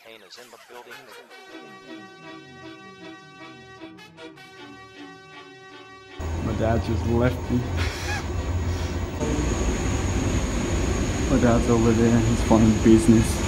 entertainers in the building. My dad just left me. My dad's over there, he's funding business.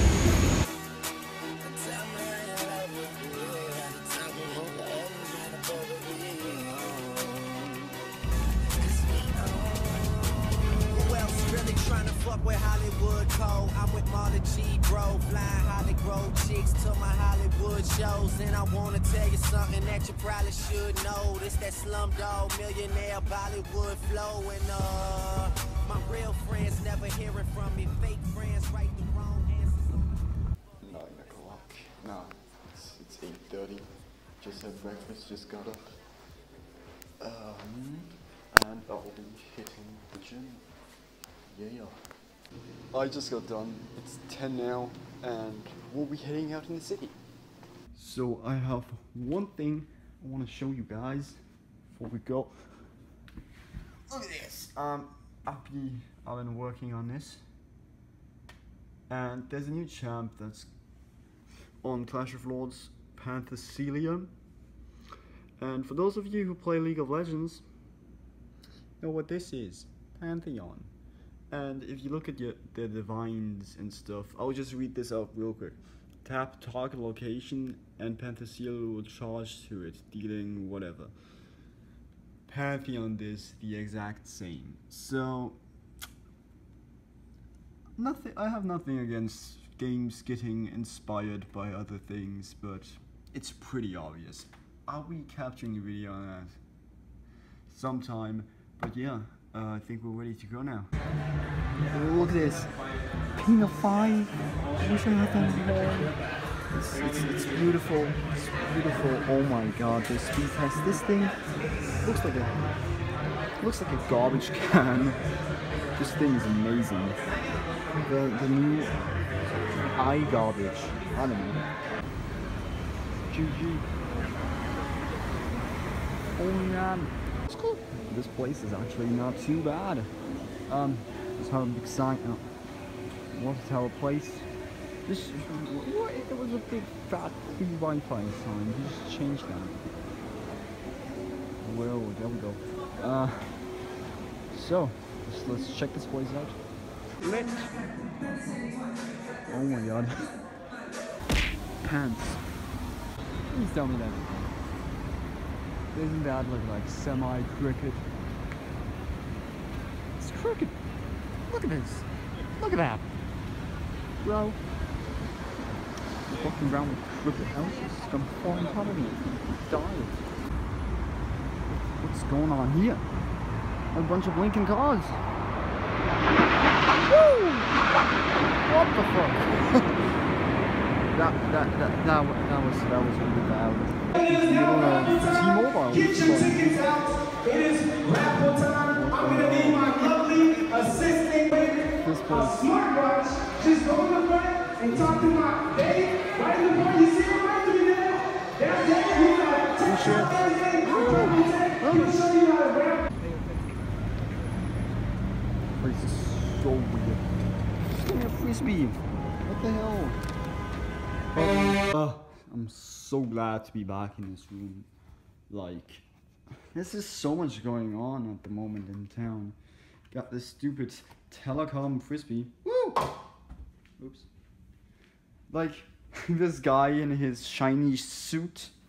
Trying to fuck with Hollywood Cole. I'm with Marley G, bro. Flying Hollywood chicks to my Hollywood shows. And I wanna tell you something that you probably should know. This that Slumdog Millionaire Bollywood flow. And my real friends never hearing from me. Fake friends write the wrong answers. 9 o'clock. No, it's 8:30. Just had breakfast, just got up. And I'll be hitting the gym. Yeah. I just got done. It's 10 now, and we'll be heading out in the city. So I have one thing I want to show you guys before we go. Look at this. I've been working on this, and there's a new champ that's on Clash of Lords, Panthecia. And for those of you who play League of Legends, know what this is, Pantheon. And if you look at the divines and stuff, I'll just read this out real quick. Tap target location and Panthecia will charge to it, dealing whatever. Pantheon is the exact same. So I have nothing against games getting inspired by other things, but it's pretty obvious. I'll be capturing a video on that sometime, but yeah. I think we're ready to go now. Look at this. Ping of 5. I wish I had that more. It's beautiful. It's beautiful. Oh my god, the speed test. This thing looks like a garbage can. This thing is amazing. The new iGarbage. I don't know. GG. Oh man. It's cool. This place is actually not too bad. Just have a big sign. Water Tower Place. There was a big fat free Wi-Fi sign. He just changed that. Whoa, there we go. So let's check this place out. Lit. Oh my god. Pants. Please tell me that. Doesn't that look like semi-crooked? It's crooked. Look at this. Look at that. Bro. You're walking around with crooked houses. It's gonna fall on top of me. Die. What's going on here? A bunch of blinking cars. Woo! What the fuck? that was really bad. T-Mobile. Get your tickets out. It is raffle time. I'm going to need my lovely assistant with a smartwatch. Just go in the front and talk to my Dave. Right in the front. You see him right to me there? That's Dave. He's like, Thursday. He'll show you how to rap. This is so weird. Just give me a frisbee. What the hell? I'm so glad to be back in this room. Like, there's just so much going on at the moment in town. Got this stupid telecom frisbee. Woo! Oops. Like, this guy in his shiny suit